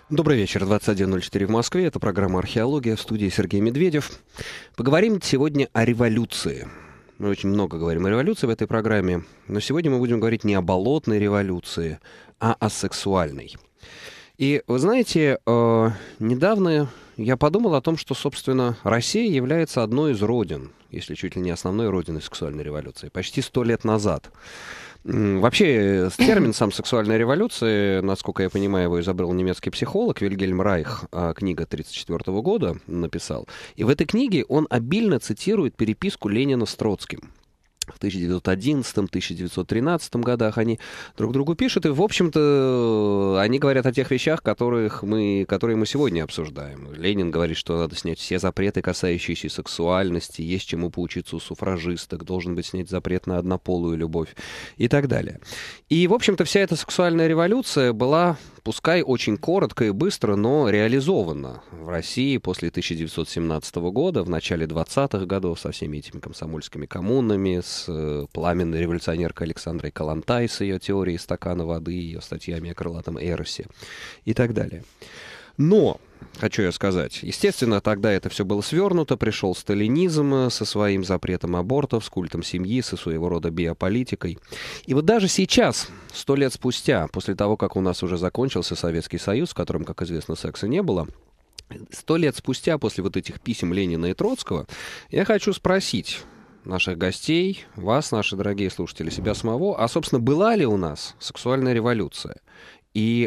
Добрый вечер, 21:04 в Москве. Это программа «Археология», в студии Сергей Медведев. Поговорим сегодня о революции. Мы очень много говорим о революции в этой программе, но сегодня мы будем говорить не о болотной революции, а о сексуальной. И вы знаете, недавно я подумал о том, что, собственно, Россия является одной из родин, если чуть ли не основной родиной сексуальной революции, почти 100 лет назад. Вообще, термин сам «сексуальная революция», насколько я понимаю, его изобрел немецкий психолог Вильгельм Райх, книга 1934 года написал. И в этой книге он обильно цитирует переписку Ленина с Троцким. В 1911-1913 годах они друг другу пишут, и, в общем-то, они говорят о тех вещах, которые мы сегодня обсуждаем. Ленин говорит, что надо снять все запреты, касающиеся сексуальности, есть чему поучиться у суфражисток, должен быть снять запрет на однополую любовь и так далее. И, в общем-то, вся эта сексуальная революция была, пускай очень коротко и быстро, но реализована в России после 1917 года, в начале 20-х годов, со всеми этими комсомольскими коммунами, с пламенной революционеркой Александрой Калантай, с ее теорией стакана воды, ее статьями о крылатом Эросе и так далее. Но, хочу я сказать, естественно, тогда это все было свернуто, пришел сталинизм со своим запретом абортов, с культом семьи, со своего рода биополитикой. И вот даже сейчас, 100 лет спустя, после того, как у нас уже закончился Советский Союз, в котором, как известно, секса не было, 100 лет спустя, после вот этих писем Ленина и Троцкого, я хочу спросить наших гостей, вас, наши дорогие слушатели, себя самого, а, собственно, была ли у нас сексуальная революция? И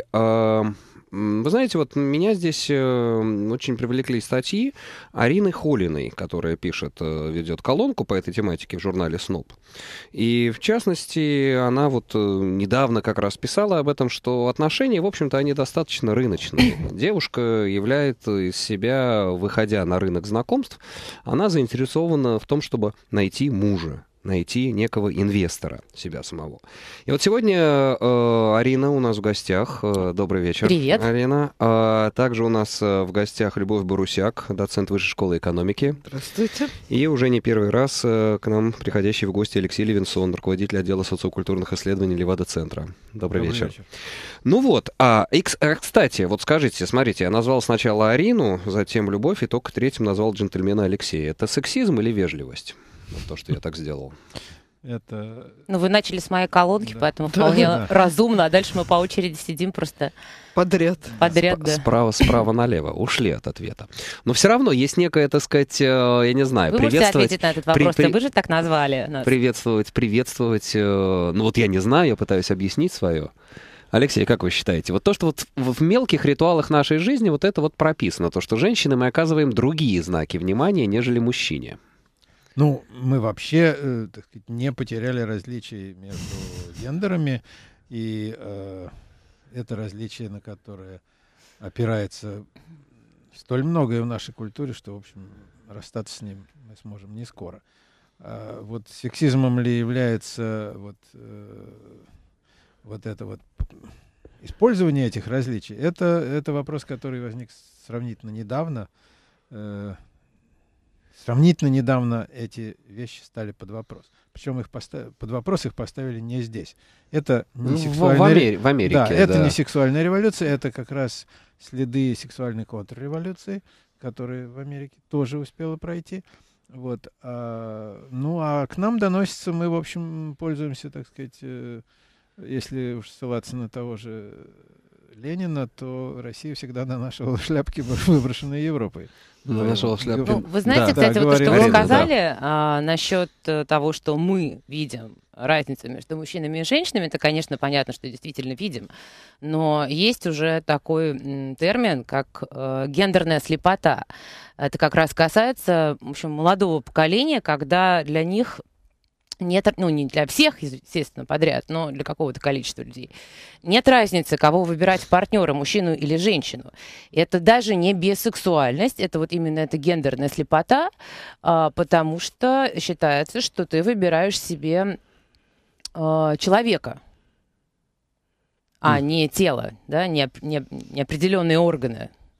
вы знаете, вот меня здесь очень привлекли статьи Арины Холиной, которая ведет колонку по этой тематике в журнале «СНОП». И, в частности, она вот недавно как раз писала об этом, что отношения, в общем-то, они достаточно рыночные. Девушка являет из себя, выходя на рынок знакомств, она заинтересована в том, чтобы найти мужа, найти некого инвестора себя самого. И вот сегодня Арина у нас в гостях. Добрый вечер. Привет. Арина. Также у нас в гостях Любовь Борусяк, доцент Высшей школы экономики. Здравствуйте. И уже не первый раз к нам приходящий в гости Алексей Левинсон, руководитель отдела социокультурных исследований Левада-центра. Добрый вечер. Ну вот, кстати, вот скажите, смотрите, я назвал сначала Арину, затем Любовь, и только третьим назвал джентльмена Алексея. Это сексизм или вежливость? Вот то, что я так сделал. Это... Ну, вы начали с моей колонки, Да. поэтому Да, вполне да. разумно, а дальше мы по очереди сидим просто Подряд. подряд. Да. Справа налево. Ушли от ответа. Но все равно есть некое, так сказать, я не знаю, Вы можете приветствовать... ответить на этот вопрос, вы же так назвали нас. Приветствовать, ну вот я не знаю, я пытаюсь объяснить свое. Алексей, как вы считаете, вот то, что вот в мелких ритуалах нашей жизни вот это вот прописано, то, что женщины мы оказываем другие знаки внимания, нежели мужчине? Ну, мы вообще, так сказать, не потеряли различий между гендерами, и это различие, на которое опирается столь многое в нашей культуре, что, в общем, расстаться с ним мы сможем не скоро. Вот сексизмом ли является вот это вот использование этих различий? Это вопрос, который возник сравнительно недавно. Сравнительно недавно эти вещи стали под вопрос. Причем под вопрос их поставили не здесь. Это не сексуальная... В Америке, да, это да. не сексуальная революция, это как раз следы сексуальной контрреволюции, которая в Америке тоже успела пройти. Вот. А к нам доносится, мы, в общем, пользуемся, так сказать, если уж ссылаться на того же Ленина, то Россия всегда нанашивала шляпки, выброшенные Европой. Нанашивала шляпки. Ну, вы знаете, Да. кстати, Да, вот то, что говорили, вы да. сказали насчет того, что мы видим разницу между мужчинами и женщинами, это, конечно, понятно, что действительно видим, но есть уже такой термин, как гендерная слепота. Это как раз касается, в общем, молодого поколения, когда для них нет, ну, не для всех, естественно, подряд, но для какого-то количества людей. Нет разницы, кого выбирать в партнера, мужчину или женщину. Это даже не бисексуальность, это вот именно эта гендерная слепота, потому что считается, что ты выбираешь себе человека, а не тело, да, не определенные органы.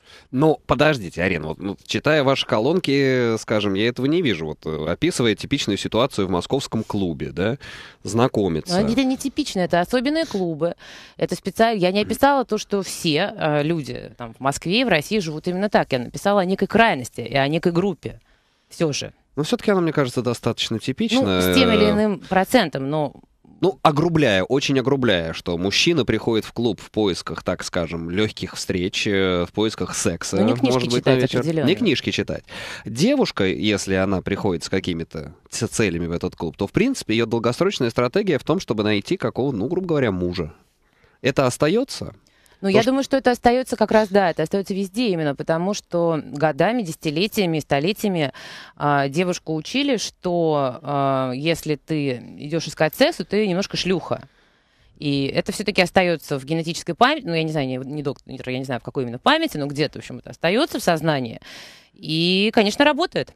Но подождите, Арина, читая ваши колонки, скажем, я этого не вижу. Описывая типичную ситуацию в московском клубе, да, знакомиться. Но это не типично, это особенные клубы. Это специально. Я не описала то, что все люди там, в Москве и в России живут именно так. Я написала о некой крайности и о некой группе. Все же. Но все-таки она, мне кажется, достаточно типична. С тем или иным процентом, но... огрубляя, очень огрубляя, что мужчина приходит в клуб в поисках, так скажем, легких встреч, в поисках секса. Не книжки может быть, читать на вечер. определенно. Не книжки читать. Девушка, если она приходит с какими-то целями в этот клуб, то, в принципе, ее долгосрочная стратегия в том, чтобы найти грубо говоря, мужа. Это остается? Я думаю, что это остается как раз, это остается везде именно, потому что годами, десятилетиями, столетиями девушку учили, что если ты идешь искать секс, то ты немножко шлюха. И это все-таки остается в генетической памяти, я не знаю, не доктор, я не знаю, в какой именно памяти, но где-то, в общем, это остается в сознании. И, конечно, работает.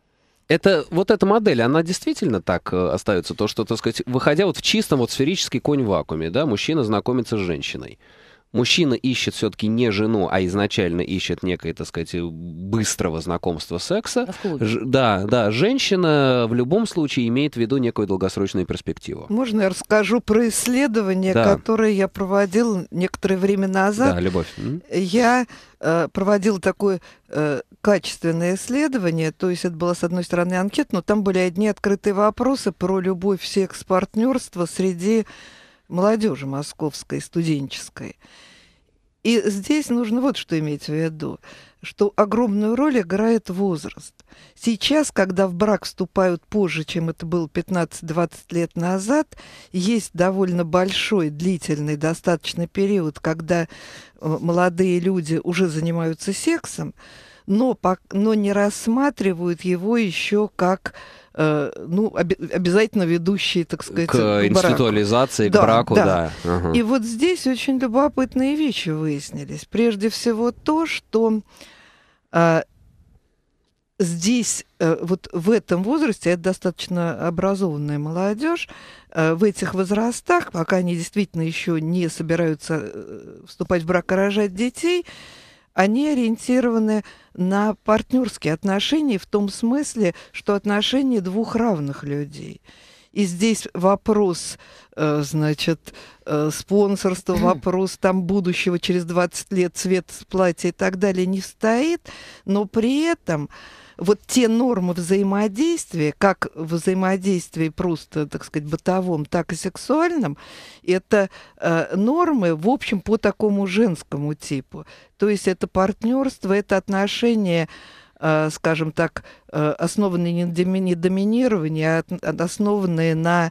Эта модель, она действительно так остается, то, что, так сказать, выходя в чистом сферический конь в вакууме, да, мужчина знакомится с женщиной. Мужчина ищет все-таки не жену, а изначально ищет некое, так сказать, быстрого знакомства секса. Да, женщина в любом случае имеет в виду некую долгосрочную перспективу. Можно я расскажу про исследование, которое я проводила некоторое время назад? Да, Любовь. Я проводила такое качественное исследование, то есть это была, с одной стороны, анкета, но там были одни открытые вопросы про любовь, секс, партнерство среди молодежи московской, студенческой. И здесь нужно вот что иметь в виду, что огромную роль играет возраст. Сейчас, когда в брак вступают позже, чем это было 15-20 лет назад, есть довольно большой, длительный, достаточно период, когда молодые люди уже занимаются сексом, но не рассматривают его еще как обязательно ведущие, так сказать, к институализации, к браку, да. Ага. И вот здесь очень любопытные вещи выяснились. Прежде всего то, что здесь, вот в этом возрасте, это достаточно образованная молодежь, в этих возрастах, пока они действительно еще не собираются вступать в брак и рожать детей, они ориентированы на партнерские отношения в том смысле, что отношения двух равных людей. И здесь вопрос, спонсорства, вопрос будущего через 20 лет, цвет платья и так далее не стоит, но при этом вот те нормы взаимодействия, как взаимодействие просто, так сказать, бытовом, так и сексуальном, это нормы, в общем, по такому женскому типу. То есть это партнерство, это отношения, скажем так, основанные не на доминировании, а основанные на,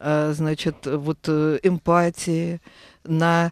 эмпатии, на,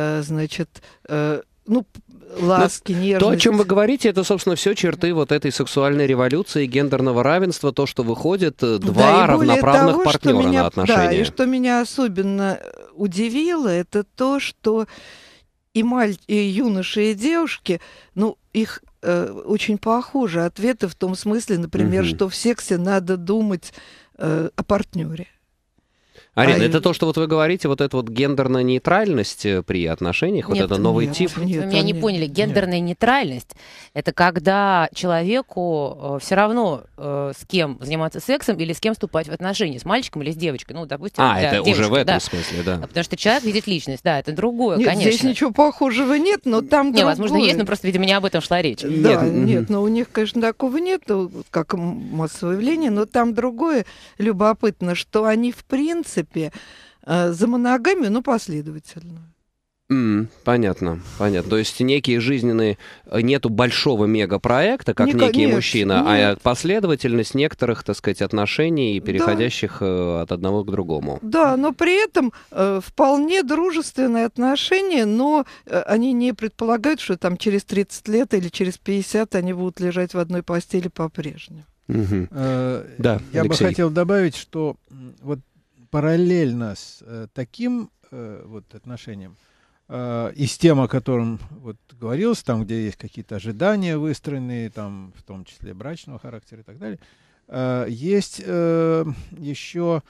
ласки, нежности. То, о чем вы говорите, это, собственно, все черты вот этой сексуальной революции, гендерного равенства, то, что выходит два равноправных партнера на отношения. Да, и что меня особенно удивило, это то, что и юноши, и девушки, их очень похожи ответы в том смысле, например, что в сексе надо думать о партнере. Арина, это то, что вы говорите, эта гендерная нейтральность при отношениях, это новый тип? Вы меня не поняли. Гендерная нейтральность — это когда человеку все равно, с кем заниматься сексом или с кем вступать в отношения, с мальчиком или с девочкой. Допустим, это девушки, уже в этом смысле, да. Потому что человек видит личность, это другое, нет, конечно. Здесь ничего похожего нет, но там другое. Возможно, есть, но просто, видимо, не об этом шла речь. Нет, но у них, конечно, такого нет, как массовое явление, но там другое любопытно, что они, в принципе, за моногамию, последовательно. Понятно. То есть некие жизненные... Нету большого мегапроекта, как некий мужчина, а последовательность некоторых, так сказать, отношений, переходящих от одного к другому. Да, но при этом вполне дружественные отношения, но они не предполагают, что через 30 лет или через 50 они будут лежать в одной постели по-прежнему. Да, я бы хотел добавить, что параллельно с таким отношением и с тем, о котором говорилось, там, где есть какие-то ожидания выстроенные, там, в том числе брачного характера и так далее, есть еще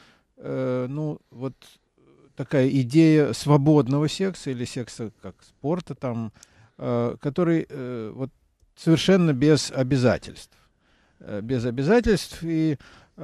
такая идея свободного секса или секса как спорта, там, который вот совершенно без обязательств. Без обязательств, и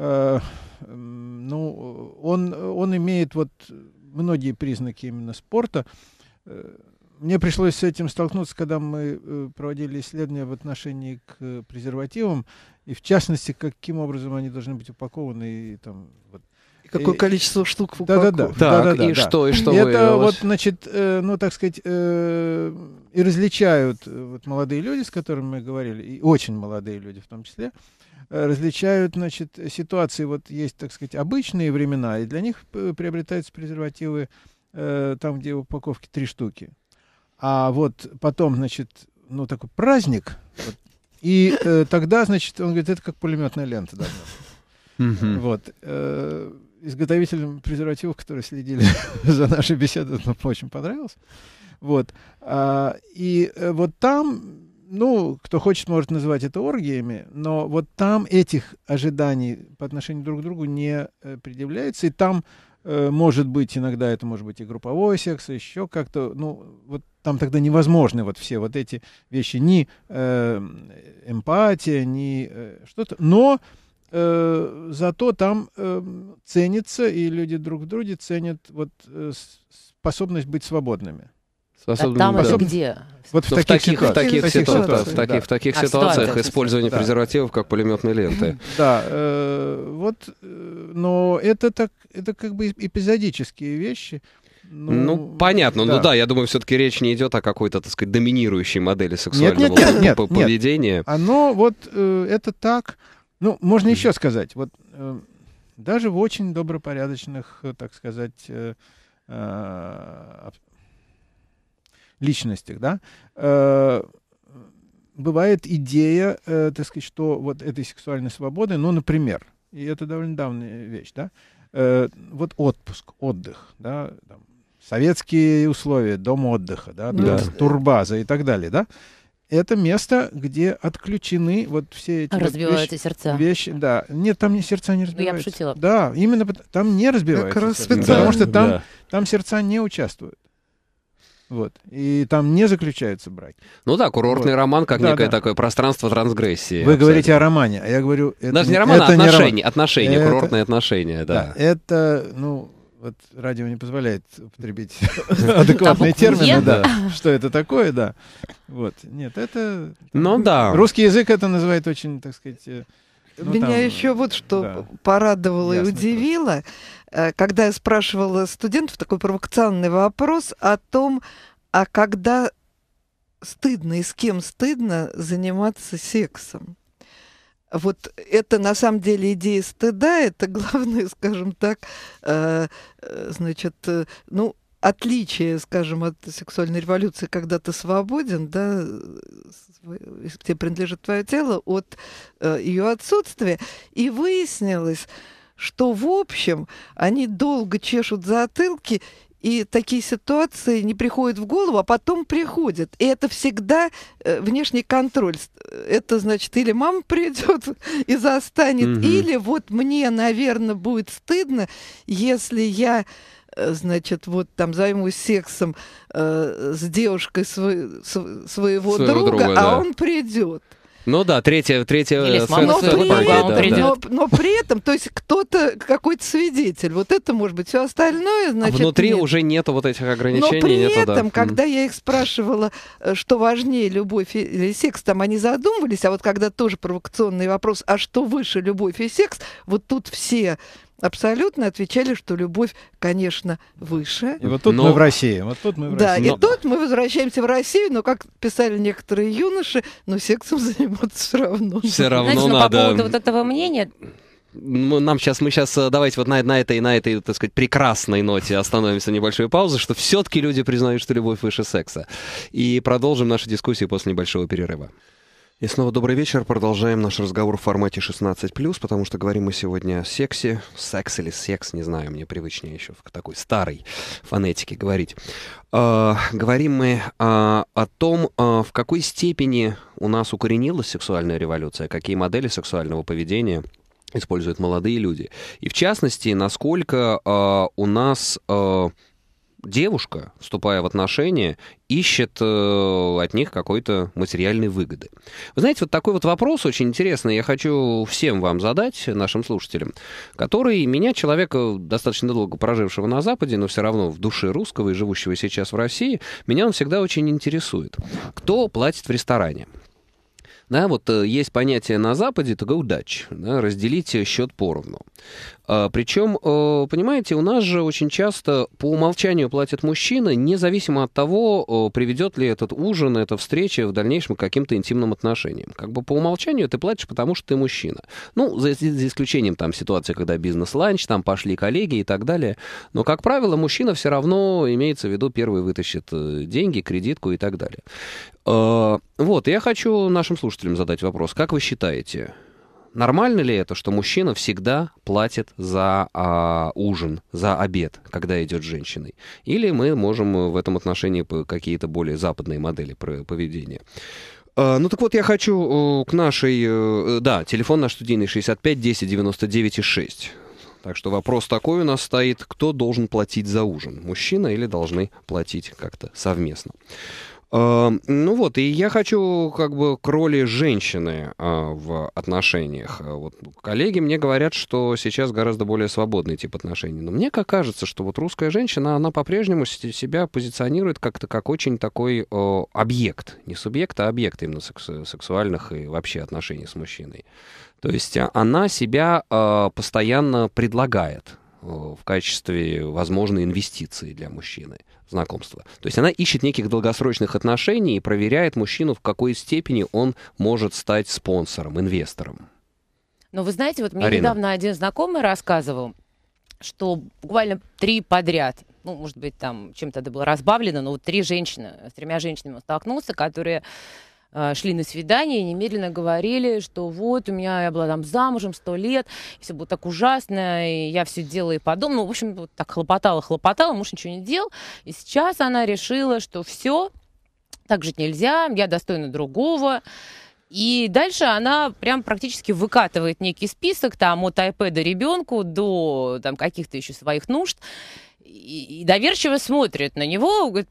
ну, он имеет вот многие признаки именно спорта. Мне пришлось с этим столкнуться, когда мы проводили исследования в отношении к презервативам, и в частности, каким образом они должны быть упакованы. И, там, вот. Какое количество штук в упаковке. И что это выявилось? вот, значит, ну, так сказать, и различают вот, молодые люди, с которыми мы говорили, и очень молодые люди в том числе, различают, значит, ситуации, вот есть, так сказать, обычные времена, и для них приобретаются презервативы там, где в упаковке 3 штуки. А вот потом, значит, ну, такой праздник, вот, и тогда, значит, он говорит, это как пулеметная лента должна быть. Вот. Изготовителям презервативов, которые следили за нашей беседой, нам очень понравилось. Вот. И вот там, ну, кто хочет, может называть это оргиями, но вот там этих ожиданий по отношению друг к другу не предъявляется, и там может быть, иногда это может быть и групповой секс, и еще как-то, ну, вот там тогда невозможны вот все вот эти вещи, ни эмпатия, ни что-то, но зато там ценится, и люди друг в друге ценят вот способность быть свободными. А там это где? Вот в таких ситуациях использование презервативов как пулеметной ленты. Да, вот, но это как бы эпизодические вещи. Ну, понятно. Да. Ну да, я думаю, все-таки речь не идет о какой-то, так сказать, доминирующей модели сексуального поведения. Нет. Оно вот это так. Ну, можно еще сказать, вот даже в очень добропорядочных, так сказать, личностях, да, бывает идея, так сказать, что вот этой сексуальной свободы, ну, например, и это довольно давняя вещь, да, вот отпуск, отдых, да, там, советские условия, дом отдыха, да, турбаза и так далее, да, это место, где отключены вот все эти разбиваются сердца. Вещи, да. Нет, там сердца не разбиваются. Я пошутила. Да, именно там не разбиваются сердца, потому что там сердца не участвуют. Вот. И там не заключаются браки. Ну да, курортный роман как некое такое пространство трансгрессии. Вы говорите о романе, а я говорю... Это даже не роман, а отношения, курортные отношения, да. Это, ну... Вот радио не позволяет употребить адекватные термины, да. Что это такое, да. Вот. Нет, это... Ну да. Русский язык это называет очень, так сказать... Меня еще вот что порадовало и удивило, когда я спрашивала студентов такой провокационный вопрос о том, а когда стыдно и с кем стыдно заниматься сексом. Вот это на самом деле идея стыда, это главное, скажем так, значит, ну, отличие, скажем, от сексуальной революции, когда ты свободен, да, тебе принадлежит твое тело, от ее отсутствия. И выяснилось, что, в общем, они долго чешут затылки, и такие ситуации не приходят в голову, а потом приходят. И это всегда внешний контроль. Это значит, или мама придет и застанет, или вот мне, наверное, будет стыдно, если я, значит, вот там займусь сексом с девушкой своего друга, а он придет. Ну да, третья но при этом, то есть кто-то, какой-то свидетель, вот это может быть, все остальное, значит, внутри нет. уже нету вот этих ограничений. Но при этом, когда я их спрашивала, что важнее, любовь или секс, там они задумывались, а вот когда тоже провокационный вопрос, а что выше, любовь и секс, вот тут все абсолютно отвечали, что любовь, конечно, выше. И вот тут мы в России. Вот тут мы в да, России. И тут мы возвращаемся в Россию, но, как писали некоторые юноши, но сексом заниматься все равно. Все равно знаете, надо. По поводу вот этого мнения... Мы сейчас давайте вот на этой, так сказать, прекрасной ноте остановимся на небольшой паузе, что все-таки люди признают, что любовь выше секса. И продолжим нашу дискуссию после небольшого перерыва. И снова добрый вечер. Продолжаем наш разговор в формате 16+, потому что говорим мы сегодня о сексе. Секс или секс, не знаю, мне привычнее еще в такой старой фонетике говорить. Говорим мы о том, в какой степени у нас укоренилась сексуальная революция, какие модели сексуального поведения используют молодые люди. И в частности, насколько у нас... девушка, вступая в отношения, ищет от них какой-то материальной выгоды. Вы знаете, вот такой вот вопрос очень интересный я хочу всем вам задать, нашим слушателям, который меня, человека, достаточно долго прожившего на Западе, но все равно в душе русского и живущего сейчас в России, меня он всегда очень интересует. Кто платит в ресторане? Да, вот есть понятие на Западе to go Dutch, да, разделить счет поровну. Причем, понимаете, у нас же очень часто по умолчанию платит мужчина, независимо от того, приведет ли этот ужин, эта встреча в дальнейшем к каким-то интимным отношениям. Как бы по умолчанию ты платишь, потому что ты мужчина. Ну, за исключением там ситуации, когда бизнес-ланч, там пошли коллеги и так далее. Но, как правило, мужчина все равно, имеется в виду, первый вытащит деньги, кредитку и так далее. Вот, я хочу нашим слушателям задать вопрос. Как вы считаете, нормально ли это, что мужчина всегда платит за ужин, за обед, когда идет с женщиной? Или мы можем в этом отношении какие-то более западные модели поведения? Ну так вот, я хочу к нашей... Да, телефон наш студийный 65 10 99 6. Так что вопрос такой у нас стоит. Кто должен платить за ужин? Мужчина или должны платить как-то совместно? Ну вот, и я хочу как бы к роли женщины в отношениях. Вот коллеги мне говорят, что сейчас гораздо более свободный тип отношений. Но мне как кажется, что вот русская женщина, она по-прежнему себя позиционирует как-то как очень такой объект. Не субъект, а объект именно сексуальных и вообще отношений с мужчиной. То есть она себя постоянно предлагает в качестве возможной инвестиции для мужчины, знакомства. То есть она ищет неких долгосрочных отношений и проверяет мужчину, в какой степени он может стать спонсором, инвестором. Но вы знаете, вот мне Арина. недавно один знакомый рассказывал, что буквально 3 подряд, ну, может быть, там чем-то это было разбавлено, но вот 3 женщины, с 3 женщинами он столкнулся, которые шли на свидание и немедленно говорили, что вот у меня, я была там замужем 100 лет, все было так ужасно, и я все делала и по дому. Ну, в общем, вот так хлопотала, муж ничего не делал. И сейчас она решила, что все, так жить нельзя, я достойна другого. И дальше она прям практически выкатывает некий список там от iPad ребенку до там каких-то еще своих нужд. И доверчиво смотрит на него, говорит,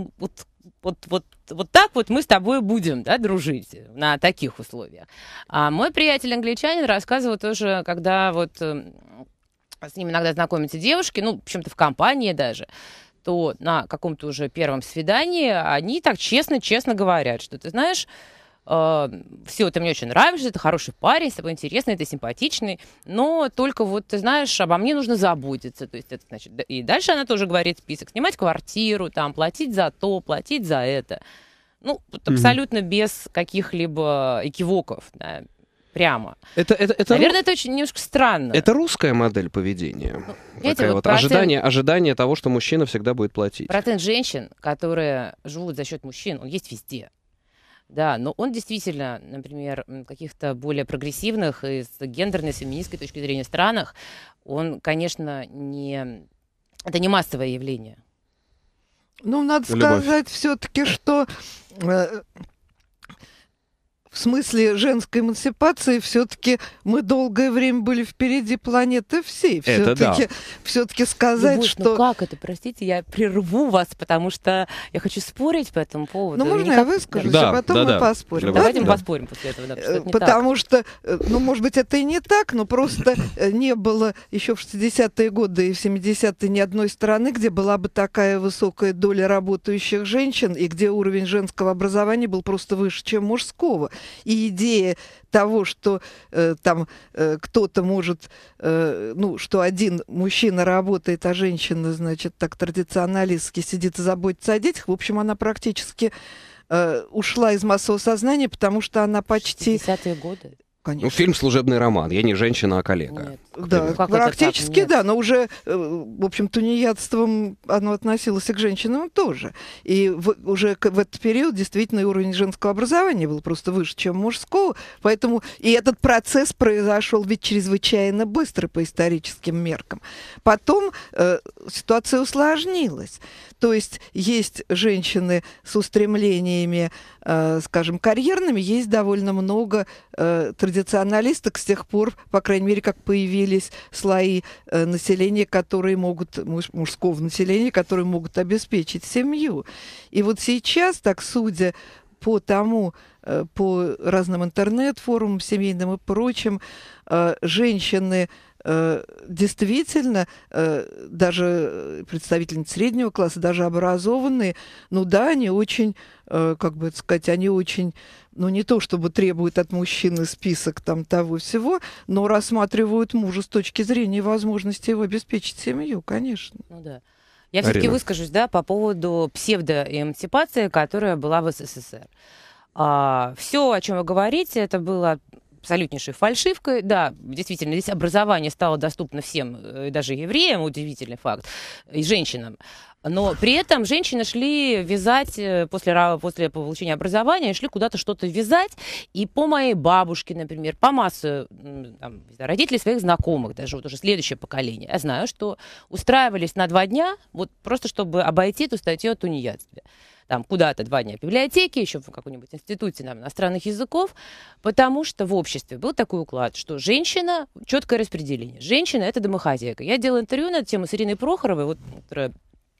вот так вот мы с тобой будем, да, дружить на таких условиях. А мой приятель англичанин рассказывал тоже, когда вот с ним иногда знакомятся девушки, ну, в общем-то, в компании даже, то на каком-то уже первом свидании они так честно говорят, что ты знаешь, все, ты мне очень нравишься, ты хороший парень, с тобой интересный, ты симпатичный, но только вот, ты знаешь, обо мне нужно заботиться. То есть это значит, и дальше она тоже говорит список, снимать квартиру, там, платить за то, платить за это. Ну, абсолютно без каких-либо экивоков, да, прямо. Наверное, это очень немножко странно. Это русская модель поведения. Такая вот ожидание того, что мужчина всегда будет платить. Процент женщин, которые живут за счет мужчин, он есть везде. Да, но он действительно, например, в каких-то более прогрессивных и с гендерной, с феминистской точки зрения странах, он, конечно, это не массовое явление. Ну, надо сказать все-таки, что в смысле женской эмансипации все-таки мы долгое время были впереди планеты всей. Все-таки сказать, Любовь, что... Ну как это? Простите, я прерву вас, потому что я хочу спорить по этому поводу. Ну, можно я выскажусь, а потом мы поспорим? Давайте мы поспорим после этого. Да, потому что, ну, может быть, это и не так, но просто не было еще в 60-е годы и в 70-е ни одной страны, где была бы такая высокая доля работающих женщин и где уровень женского образования был просто выше, чем мужского. И идея того, что там кто-то может, что один мужчина работает, а женщина, значит, так традиционалистски сидит и заботится о детях, в общем, она практически ушла из массового сознания, потому что она почти... 50-е годы? Конечно. Ну, фильм «Служебный роман». Я не женщина, а коллега. Нет. Да, практически, Нет. Да, но уже, в общем, тунеядством оно относилось и к женщинам тоже. И уже в этот период действительно уровень женского образования был просто выше, чем мужского. Поэтому и этот процесс произошел ведь чрезвычайно быстро по историческим меркам. Потом ситуация усложнилась. То есть есть женщины с устремлениями, скажем, карьерными, есть довольно много традиционных традиционалисток с тех пор, по крайней мере, как появились слои населения, которые могут, мужского населения, которые могут обеспечить семью. И вот сейчас, так судя по тому, по разным интернет-форумам семейным и прочим, женщины действительно, даже представительницы среднего класса, даже образованные, ну да, они очень, как бы сказать, они очень, ну не то чтобы требуют от мужчины список там того всего, но рассматривают мужа с точки зрения возможности его обеспечить семью, конечно. Ну да. Я все-таки выскажусь, да, по поводу псевдоэмансипации, которая была в СССР. Все, о чем вы говорите, это было абсолютнейшей фальшивкой. Да, действительно, здесь образование стало доступно всем, даже евреям, удивительный факт, и женщинам. Но при этом женщины шли вязать после получения образования, шли куда-то что-то вязать. И по моей бабушке, например, по массу там, родителей своих знакомых, даже вот уже следующее поколение, я знаю, что устраивались на 2 дня, вот просто чтобы обойти эту статью о тунеядстве. Там куда-то 2 дня в библиотеке, еще в каком-нибудь институте там, иностранных языков, потому что в обществе был такой уклад, что женщина, четкое распределение. Женщина — это домохозяйка. Я делала интервью на эту тему с Ириной Прохоровой, вот, которая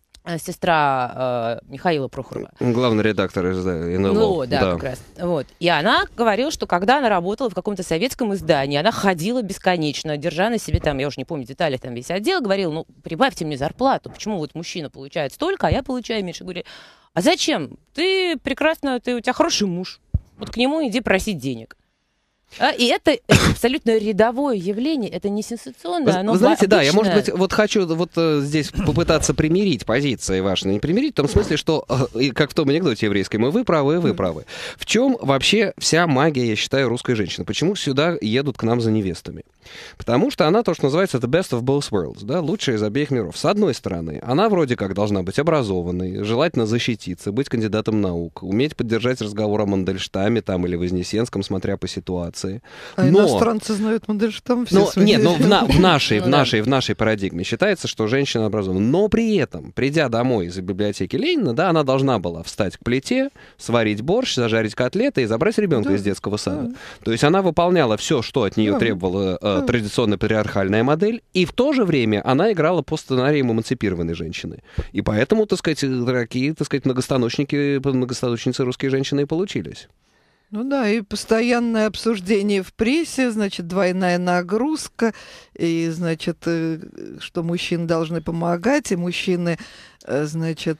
сестра Михаила Прохорова. Главный редактор из НЛО. Ну, да, как раз. Вот. И она говорила, что когда она работала в каком-то советском издании, она ходила бесконечно, держа на себе там, я уже не помню детали, там весь отдел, говорила, ну, прибавьте мне зарплату. Почему вот мужчина получает столько, а я получаю меньше? Говорю, а зачем? Ты прекрасно, у тебя хороший муж. Вот к нему иди просить денег. И это абсолютно рядовое явление, это не сенсационное, оно Вы знаете, обычное. да, я, может быть, вот хочу вот здесь попытаться примирить позиции ваши. Не примирить в том смысле, что, как в том анекдоте еврейском, вы правы, вы правы. В чем вообще вся магия, я считаю, русской женщины? Почему сюда едут к нам за невестами? Потому что она, то, что называется, the best of both worlds, да, лучшая из обеих миров. С одной стороны, она вроде как должна быть образованной, желательно защититься, быть кандидатом наук, уметь поддержать разговор о Мандельштаме там или Вознесенском, смотря по ситуации. А иностранцы знают Мандельштам все свои. Нет, но в нашей парадигме считается, что женщина образована. Но при этом, придя домой из библиотеки Ленина, да, она должна была встать к плите, сварить борщ, зажарить котлеты и забрать ребенка из детского сада. Да. То есть она выполняла все, что от нее требовала традиционная патриархальная модель, и в то же время она играла по сценариям эмансипированной женщины. И поэтому, так сказать, такие, так сказать, многостаночницы русские женщины и получились. Ну да, и постоянное обсуждение в прессе, значит, двойная нагрузка, и, значит, что мужчины должны помогать, и мужчины, значит,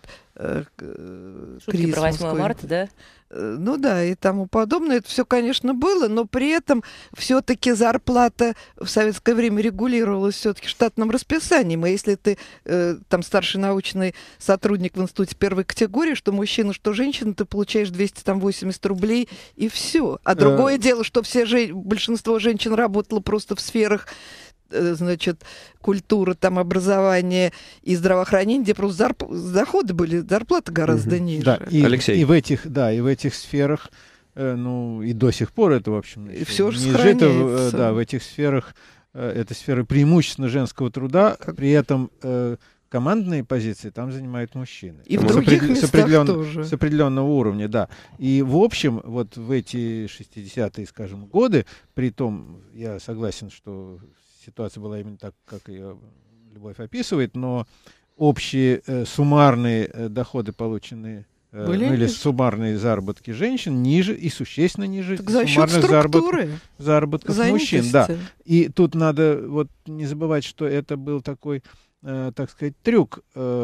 шутки про 8 марта, да? Ну да, и тому подобное. Это все, конечно, было, но при этом все-таки зарплата в советское время регулировалась все-таки штатным расписанием. И если ты там старший научный сотрудник в институте первой категории, что мужчина, что женщина, ты получаешь 280 рублей и все. А другое дело, что большинство женщин работало просто в сферах, значит, культуры, там, образования и здравоохранения, где просто доходы были, зарплаты гораздо ниже. Да, Алексей. И в этих сферах, ну, и до сих пор это, в общем, и все же не изжито, да, в этих сферах, это сферы преимущественно женского труда, при этом командные позиции там занимают мужчины. И в других местах тоже. С определенного уровня, да. И, в общем, вот в эти 60-е, скажем, годы, при том, я согласен, что ситуация была именно так, как ее Любовь описывает, но общие суммарные доходы, полученные, ну, или суммарные заработки женщин ниже и существенно ниже суммарных заработков мужчин. Да. И тут надо вот не забывать, что это был такой, так сказать, трюк.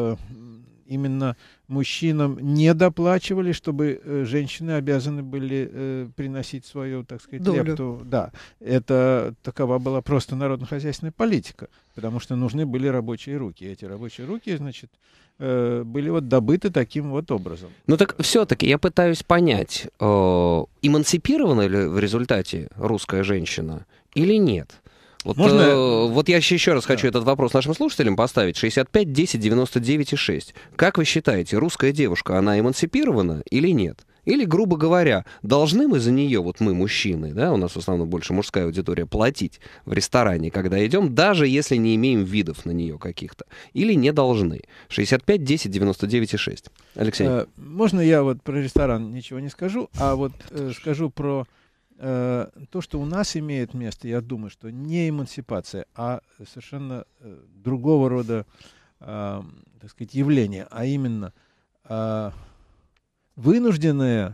Именно мужчинам не доплачивали, чтобы женщины обязаны были приносить свою, так сказать, лепту. Да, это такова была просто народно-хозяйственная политика, потому что нужны были рабочие руки. Эти рабочие руки, значит, были вот добыты таким вот образом. Ну так все-таки я пытаюсь понять, эмансипирована ли в результате русская женщина или нет? Вот, вот я еще раз хочу этот вопрос нашим слушателям поставить. 65 10 99 6. Как вы считаете, русская девушка, она эмансипирована или нет? Или, грубо говоря, должны мы за нее, вот мы, мужчины, да, у нас в основном больше мужская аудитория, платить в ресторане, когда идем, даже если не имеем видов на нее каких-то? Или не должны? 65 10 99 6. Алексей. Можно я вот про ресторан ничего не скажу, а вот скажу про то, что у нас имеет место, я думаю, что не эмансипация, а совершенно другого рода, так сказать, явление, а именно вынужденное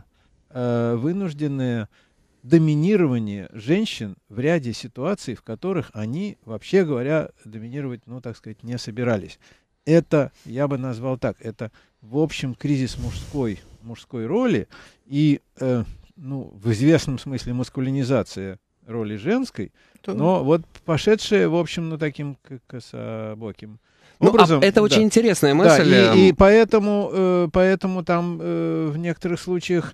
доминирование женщин в ряде ситуаций, в которых они, вообще говоря, доминировать, ну, так сказать, не собирались. Это, я бы назвал так, это, в общем, кризис мужской роли и, ну, в известном смысле маскулинизация роли женской, но вот пошедшая, в общем, ну, таким кособоким образом. Это очень интересная мысль. Да, и поэтому там в некоторых случаях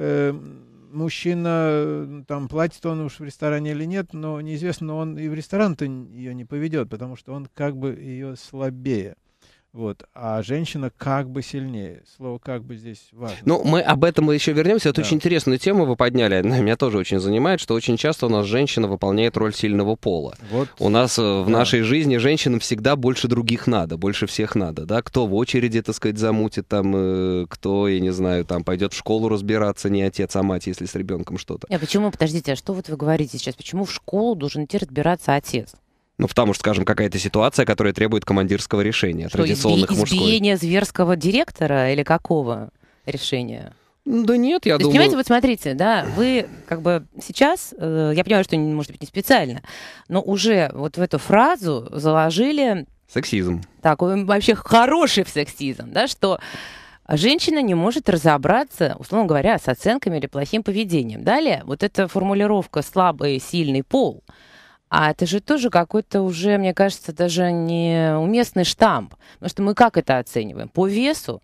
мужчина, там, платит он уж в ресторане или нет, но неизвестно, но он и в ресторан-то ее не поведет, потому что он как бы ее слабее. Вот, а женщина как бы сильнее. Слово «как бы» здесь важно. Ну, мы об этом еще вернемся. Это очень интересную тему вы подняли. Меня тоже очень занимает, что очень часто у нас женщина выполняет роль сильного пола. Вот. У нас в нашей жизни женщинам всегда больше других надо, больше всех надо. Да? Кто в очереди, так сказать, замутит, там, кто, я не знаю, там пойдет в школу разбираться, не отец, а мать, если с ребенком что-то. Почему, подождите, а что вот вы говорите сейчас? Почему в школу должен идти разбираться отец? Ну, потому что, скажем, какая-то ситуация, которая требует командирского решения, что, традиционных мужских. Избиение зверского директора или какого решения? Да нет, я думаю... Понимаете, вот смотрите, да, вы как бы сейчас, я понимаю, что, может быть, не специально, но уже вот в эту фразу заложили... Сексизм. Такой вообще хороший сексизм, да, что женщина не может разобраться, условно говоря, с оценками или плохим поведением. Далее, вот эта формулировка «слабый, сильный пол», а это же тоже какой-то уже, мне кажется, даже неуместный штамп. Потому что мы как это оцениваем? По весу?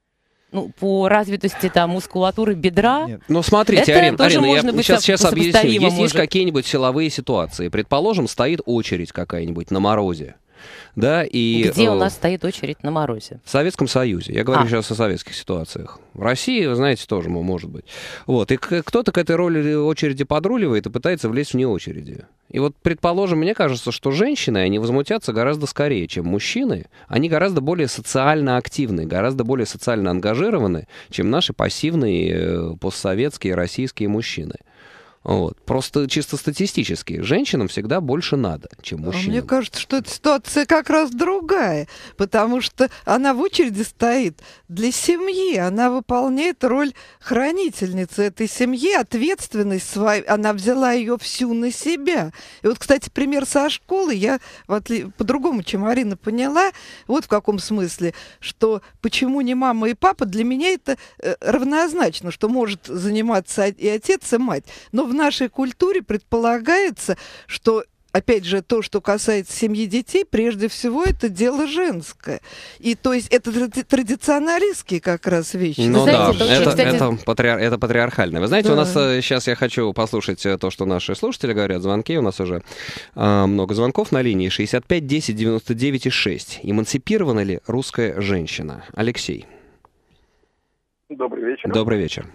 Ну, по развитости там мускулатуры бедра? Нет. Ну, смотрите, это Арина, я сейчас объясню. Есть может. какие-нибудь силовые ситуации. Предположим, стоит очередь какая-нибудь на морозе. Да, и, где у нас стоит очередь на морозе? В Советском Союзе. Я говорю сейчас о советских ситуациях. В России, вы знаете, тоже может быть. Вот. И кто-то к этой роли очереди подруливает и пытается влезть вне очереди. И вот, предположим, мне кажется, что женщины, они возмутятся гораздо скорее, чем мужчины. Они гораздо более социально активны, гораздо более социально ангажированы, чем наши пассивные постсоветские российские мужчины. Вот. Просто чисто статистически женщинам всегда больше надо, чем мужчинам. Мне кажется, что эта ситуация как раз другая, потому что она в очереди стоит для семьи, она выполняет роль хранительницы этой семьи, ответственность свою, она взяла ее всю на себя. И вот, кстати, пример со школы я по-другому, чем Арина, поняла, вот в каком смысле, что почему не мама и папа, для меня это равнозначно, что может заниматься и отец, и мать, но в нашей культуре предполагается, что, опять же, то, что касается семьи детей, прежде всего, это дело женское. И то есть это традиционалистские как раз вещи. Ну знаете, да, это патриархальное. Вы знаете, у нас сейчас я хочу послушать то, что наши слушатели говорят. Звонки, у нас уже много звонков на линии. 65 10 99 6. Эмансипирована ли русская женщина? Алексей. Добрый вечер. Добрый вечер.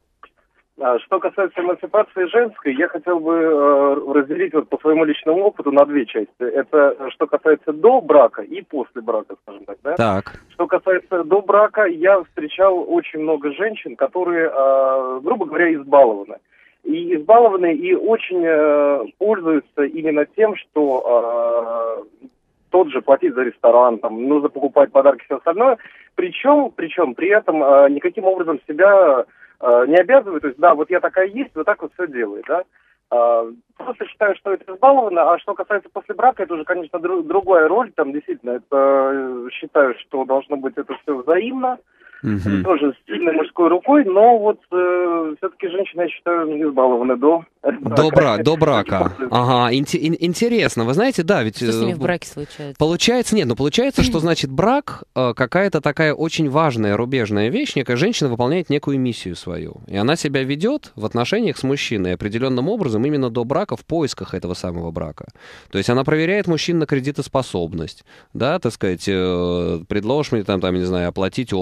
Что касается эмансипации женской, я хотел бы разделить вот по своему личному опыту на две части. Это что касается до брака и после брака, скажем так, да? Так. Что касается до брака, я встречал очень много женщин, которые, грубо говоря, избалованы. И избалованы, и очень пользуются именно тем, что тот же платить за ресторан, там, нужно покупать подарки и все остальное. Причем при этом никаким образом себя не обязывает, то есть, да, вот я такая есть, вот так вот все делает, да. Просто считаю, что это избаловано, а что касается после брака, это уже, конечно, другая роль, там, действительно, это считаю, что должно быть это все взаимно, тоже с сильной мужской рукой, но вот все-таки женщины, я считаю, избалованы до брака. До брака. Ага, интересно. Вы знаете, да, ведь... Что с ними в браке случается? Получается, что, значит, брак какая-то такая очень важная рубежная вещь, некая женщина выполняет некую миссию свою, и она себя ведет в отношениях с мужчиной определенным образом именно до брака, в поисках этого самого брака. То есть она проверяет мужчин на кредитоспособность, да, так сказать, предложишь мне там, не знаю, оплатить отпуск, там,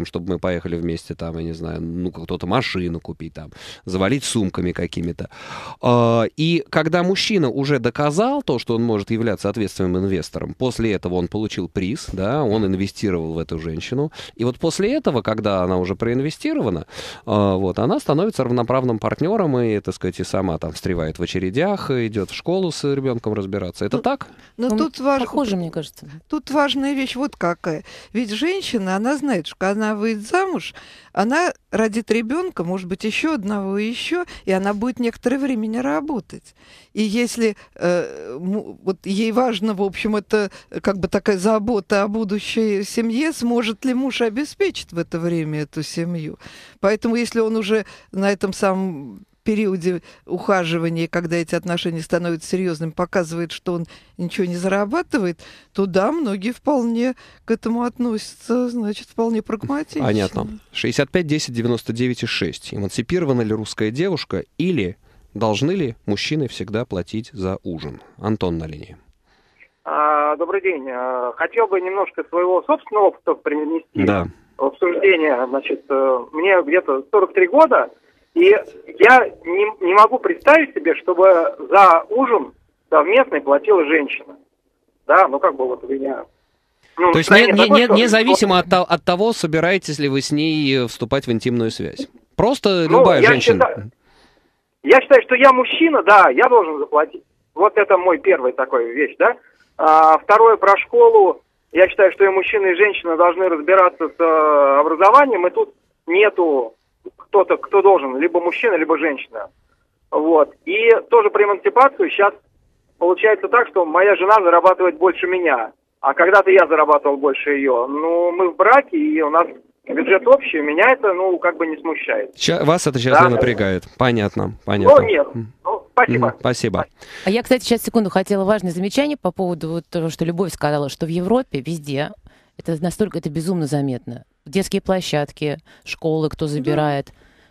там, чтобы мы поехали вместе, там, я не знаю, ну, кто-то машину купить, там, завалить сумками какими-то. И когда мужчина уже доказал то, что он может являться ответственным инвестором, после этого он получил приз, да, он инвестировал в эту женщину, и вот после этого, когда она уже проинвестирована, вот, она становится равноправным партнером и, так сказать, и сама там встревает в очередях, идет в школу с ребенком разбираться. Это так? Но Ну, тут похоже, мне кажется. Тут важная вещь вот какая. Ведь женщина, она знает, что когда она выйдет замуж, она родит ребенка, может быть, еще одного и еще, и она будет некоторое время не работать. И если вот ей важно, в общем, это как бы такая забота о будущей семье, сможет ли муж обеспечить в это время эту семью. Поэтому если он уже на этом самом периоде ухаживания, когда эти отношения становятся серьезными, показывает, что он ничего не зарабатывает, то да, многие вполне к этому относятся, значит, вполне прагматично. Понятно. 65-10-99-6. Эмансипирована ли русская девушка или должны ли мужчины всегда платить за ужин? Антон на линии. Добрый день. Хотел бы немножко своего собственного опыта принести Да. в обсуждение. Значит, мне где-то 43 года, и я не могу представить себе, чтобы за ужин совместный платила женщина. Да, ну как бы вот у меня... Ну, То есть независимо от того, собираетесь ли вы с ней вступать в интимную связь. Просто любая женщина. Я считаю, что я мужчина, да, я должен заплатить. Вот это мой первый такой вещь, да. Второе про школу. Я считаю, что и мужчина, и женщина должны разбираться с образованием, и тут нету кто-то, кто должен, либо мужчина, либо женщина. Вот. И тоже про эмансипацию сейчас получается так, что моя жена зарабатывает больше меня, а когда-то я зарабатывал больше ее. Ну, мы в браке, и у нас бюджет общий, меня это, ну, как бы не смущает. Вас это сейчас не напрягает. Понятно. Ну, нет. Ну, спасибо. Спасибо. А я, кстати, сейчас, секунду, хотела важное замечание по поводу вот того, что Любовь сказала, что в Европе везде это настолько это безумно заметно. Детские площадки, школы, кто забирает.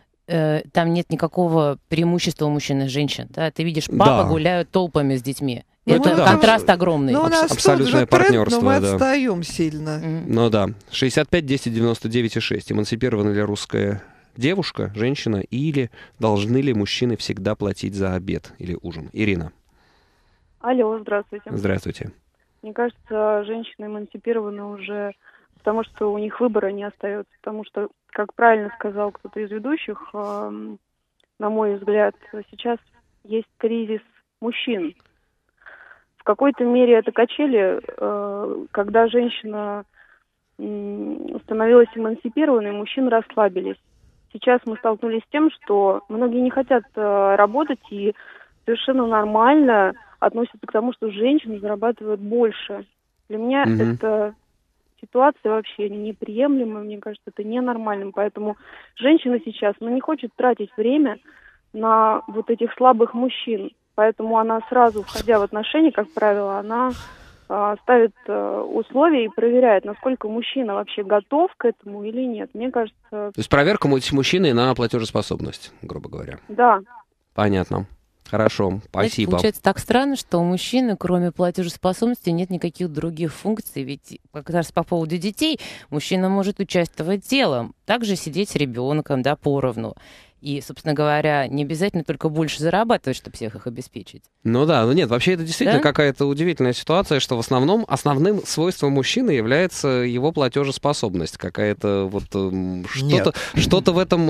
Там нет никакого преимущества у мужчин и женщин. Да? Ты видишь, папы гуляют толпами с детьми. Это контраст огромный. Но у нас абсолютное партнерство, но мы отстаем сильно. Ну да. 65-10-99-6. Эмансипирована ли русская девушка, женщина, или должны ли мужчины всегда платить за обед или ужин? Ирина. Алло, здравствуйте. Здравствуйте. Мне кажется, женщины эмансипированы уже, потому что у них выбора не остается. Потому что, как правильно сказал кто-то из ведущих, на мой взгляд, сейчас есть кризис мужчин. В какой-то мере это качели, когда женщина становилась эмансипированной, мужчины расслабились. Сейчас мы столкнулись с тем, что многие не хотят работать и совершенно нормально относятся к тому, что женщины зарабатывают больше. Для меня эта ситуация вообще неприемлемая, мне кажется, это ненормальным. Поэтому женщина сейчас, не хочет тратить время на вот этих слабых мужчин. Поэтому она сразу, входя в отношения, как правило, она ставит условия и проверяет, насколько мужчина вообще готов к этому или нет. Мне кажется... То есть проверка мужчины на платежеспособность, грубо говоря. Да. Понятно. Хорошо, спасибо. Получается так странно, что у мужчины, кроме платежеспособности, нет никаких других функций. Ведь как раз по поводу детей мужчина может участвовать делом, также сидеть с ребенком, да, поровну. И, собственно говоря, не обязательно только больше зарабатывать, чтобы всех их обеспечить. Ну да, нет, вообще это действительно какая-то удивительная ситуация, что в основном основным свойством мужчины является его платежеспособность. Какая-то вот что-то в этом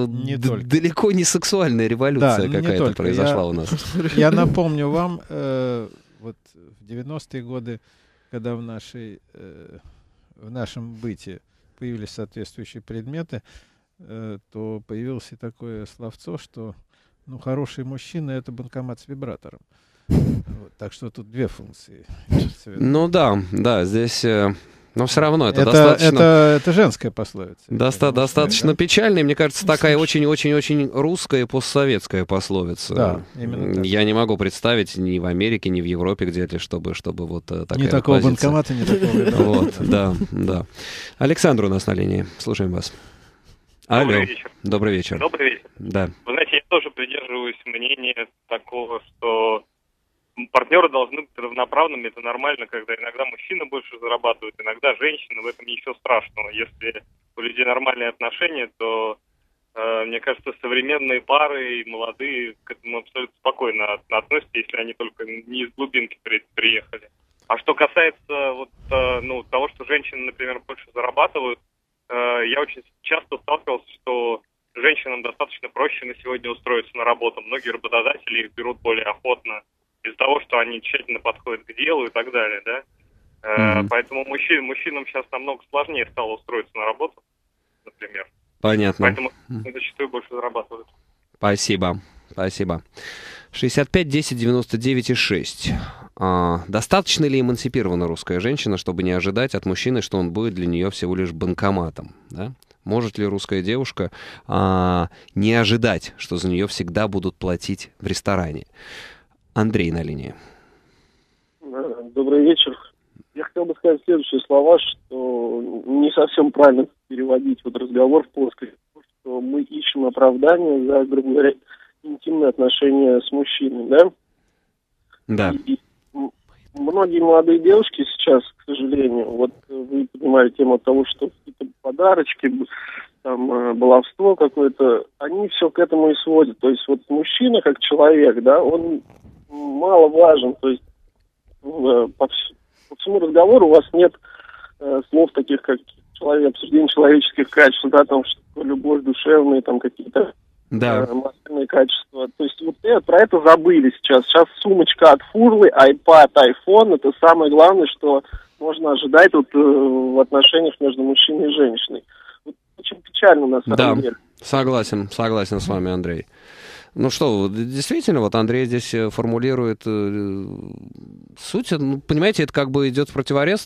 далеко не сексуальная революция какая-то произошла у нас. Я напомню вам, вот в 90-е годы, когда в нашем быте появились соответствующие предметы, то появилось и такое словцо, что хороший мужчина — это банкомат с вибратором. Вот, так что тут две функции. Ну да, здесь... Но все равно это достаточно... Это женская пословица. Достаточно печальная, мне кажется, такая очень-очень-очень русская постсоветская пословица. Да, именно так. Я не могу представить ни в Америке, ни в Европе где-то, чтобы вот такая ни такого банкомата, ни такого вибратора. Вот, да. Александр у нас на линии. Слушаем вас. Алло. Добрый вечер. Добрый вечер. Да. Вы знаете, я тоже придерживаюсь мнения такого, что партнеры должны быть равноправными. Это нормально, когда иногда мужчина больше зарабатывает, иногда женщина. В этом ничего страшного. Если у у людей нормальные отношения, то, мне кажется, современные пары и молодые к этому абсолютно спокойно относятся, если они только не из глубинки приехали. А что касается вот, того, что женщины, например, больше зарабатывают, я очень часто сталкивался, что женщинам достаточно проще на сегодня устроиться на работу. Многие работодатели их берут более охотно из-за того, что они тщательно подходят к делу и так далее, да. Поэтому мужчинам сейчас намного сложнее стало устроиться на работу, например. Понятно. Поэтому зачастую больше зарабатывают. Спасибо. 65 10 99 6. Достаточно ли эмансипирована русская женщина, чтобы не ожидать от мужчины, что он будет для нее всего лишь банкоматом? Да? Может ли русская девушка не ожидать, что за нее всегда будут платить в ресторане? Андрей на линии. Добрый вечер. Я хотел бы сказать следующие слова, что не совсем правильно переводить вот разговор в плоскость, что мы ищем оправдание за, грубо говоря, интимные отношения с мужчиной, да? Да. И многие молодые девушки сейчас, к сожалению, вот вы поднимали тему того, что какие-то подарочки, там, баловство какое-то, они все к этому и сводят. То есть вот мужчина как человек, да, он мало важен, то есть по всему разговору у вас нет слов таких, как обсуждение человеческих качеств, да, там, что любовь душевная, там, какие-то материальные качества. То есть вот про это забыли сейчас. Сейчас сумочка от Фурлы, iPad, iPhone, это самое главное, что можно ожидать вот, в отношениях между мужчиной и женщиной. Вот очень печально на самом деле. Согласен с вами, Андрей. Ну что, действительно, вот Андрей здесь формулирует суть. Ну, понимаете, это как бы идет в противовес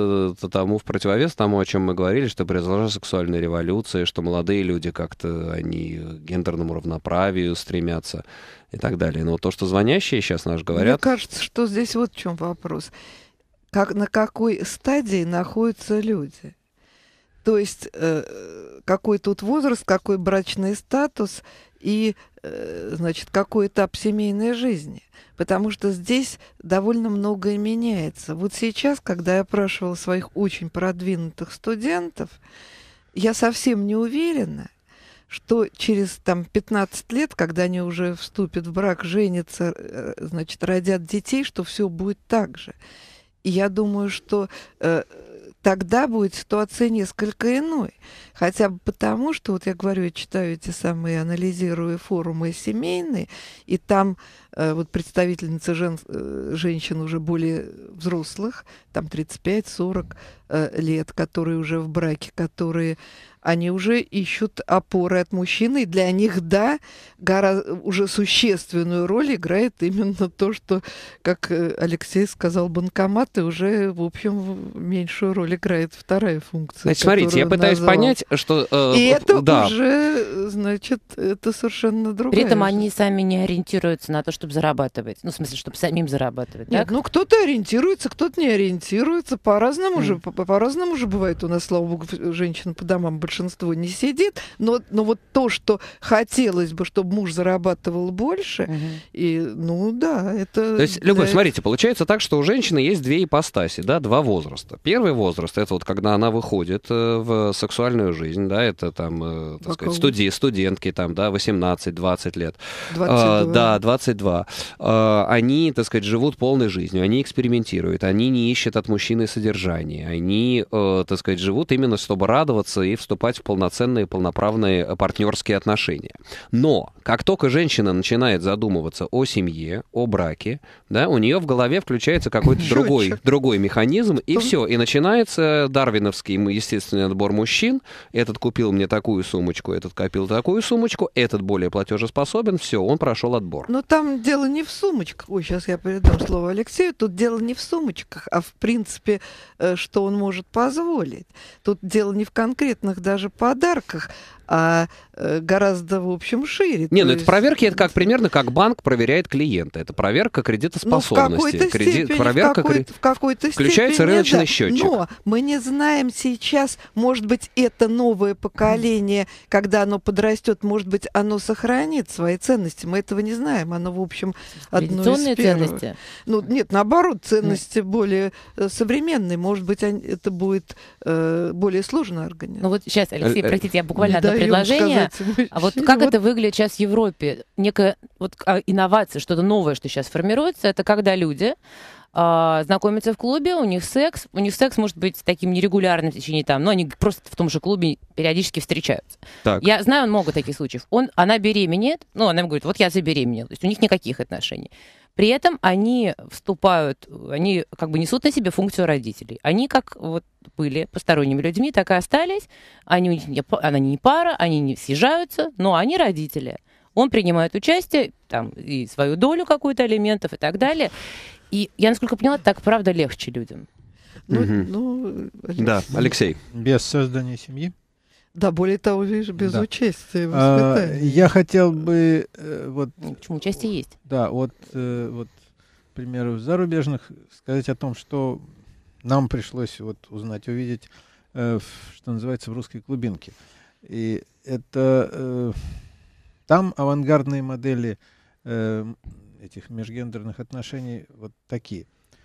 тому, о чем мы говорили, что произошла сексуальная революция, что молодые люди как-то, они к гендерному равноправию стремятся и так далее. Но то, что звонящие сейчас наши говорят... Мне кажется, что здесь вот в чем вопрос. На какой стадии находятся люди? То есть какой тут возраст, какой брачный статус и, значит, какой этап семейной жизни. Потому что здесь довольно многое меняется. Вот сейчас, когда я опрашивала своих очень продвинутых студентов, я совсем не уверена, что через там, 15 лет, когда они уже вступят в брак, женятся, значит, родят детей, что все будет так же. И я думаю, что тогда будет ситуация несколько иной. Хотя бы потому, что, вот я говорю, я читаю эти самые, анализирую форумы семейные, и там вот представительницы женщин уже более взрослых, там 35-40 лет, которые уже в браке, которые... Они уже ищут опоры от мужчины, и для них, да, уже существенную роль играет именно то, что, как Алексей сказал, банкоматы уже, в общем, меньшую роль играет вторая функция. Значит, смотрите, я пытаюсь понять, что... И это уже, значит, это совершенно другое. При этом они сами не ориентируются на то, чтобы зарабатывать. Ну, в смысле, чтобы самим зарабатывать, Нет, так? ну, кто-то ориентируется, кто-то не ориентируется. По-разному же, по-разному же бывает у нас, слава богу, женщины по домам большинство не сидит, но вот то, что хотелось бы, чтобы муж зарабатывал больше, и, ну да, это... То есть, Любовь, смотрите, получается так, что у женщины есть две ипостаси, да, два возраста. Первый возраст — это вот когда она выходит в сексуальную жизнь, да, это там, так сказать, студентки, там, да, 18-20 лет. 22. Да, 22. Они, так сказать, живут полной жизнью, они экспериментируют, они не ищут от мужчины содержания, они, так сказать, живут именно, чтобы радоваться и вступать в полноценные, полноправные партнерские отношения. Но как только женщина начинает задумываться о семье, о браке, да, у нее в голове включается какой-то другой механизм, и все, и начинается дарвиновский естественный отбор мужчин. Этот купил мне такую сумочку, этот купил такую сумочку, этот более платежеспособен, все, он прошел отбор. Но там дело не в сумочках. Ой, сейчас я передам слово Алексею. Тут дело не в сумочках, а в принципе, что он может позволить. Тут дело не в конкретных даже подарках, а гораздо, в общем, шире. Не, ну это проверки, это как примерно как банк проверяет клиента. Это проверка кредитоспособности. В какой-то включается степени, рыночный да. счетчик. Но мы не знаем сейчас, может быть, это новое поколение, когда оно подрастет, может быть, оно сохранит свои ценности. Мы этого не знаем. Оно, в общем, одно из первых. Ценности? Ну, нет, наоборот, ценности более современные. Может быть, это будет более сложно организовать. Ну вот сейчас, Алексей, простите, я буквально одно предложение. А вот как это выглядит сейчас в Европе? Некая вот инновация, что-то новое, что сейчас формируется, это когда люди знакомятся в клубе, у них секс может быть таким нерегулярным в течение там, но они просто в том же клубе периодически встречаются. Так. Я знаю много таких случаев. Она беременеет, она ему говорит, вот я забеременела, то есть у них никаких отношений. При этом они как бы несут на себе функцию родителей. Они как вот были посторонними людьми, так и остались. Она не пара, они не съезжаются, но они родители. Он принимает участие, там, и свою долю какую-то алиментов и так далее. И я, насколько поняла, так, правда, легче людям. Да, Алексей. Без создания семьи? Да, более того, видишь, без участия. Я хотел бы... Почему? Участие есть. Да, к примеру, зарубежных сказать о том, что нам пришлось узнать, увидеть, что называется, в русской глубинке. И это... Там авангардные модели этих межгендерных отношений вот такие.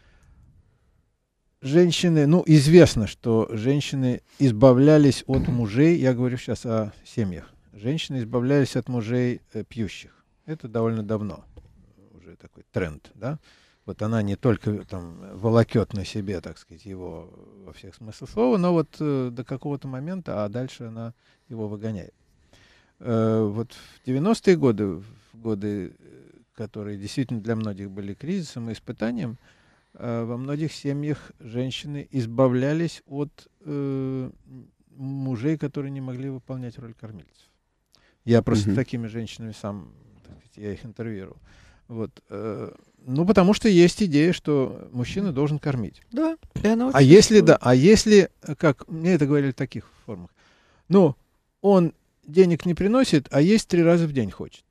Женщины, известно, что женщины избавлялись от мужей, я говорю сейчас о семьях, женщины избавлялись от мужей пьющих. Это довольно давно, уже такой тренд, да. Вот она не только там волокет на себе, так сказать, его во всех смыслах слова, но до какого-то момента, а дальше она его выгоняет. В 90-е годы, которые действительно для многих были кризисом и испытанием, во многих семьях женщины избавлялись от мужей, которые не могли выполнять роль кормильцев. Я просто такими женщинами сам, так сказать, я их интервьюировал. Потому что есть идея, что мужчина должен кормить. Да. Если, как мне это говорили в таких формах, он денег не приносит, а есть 3 раза в день хочет.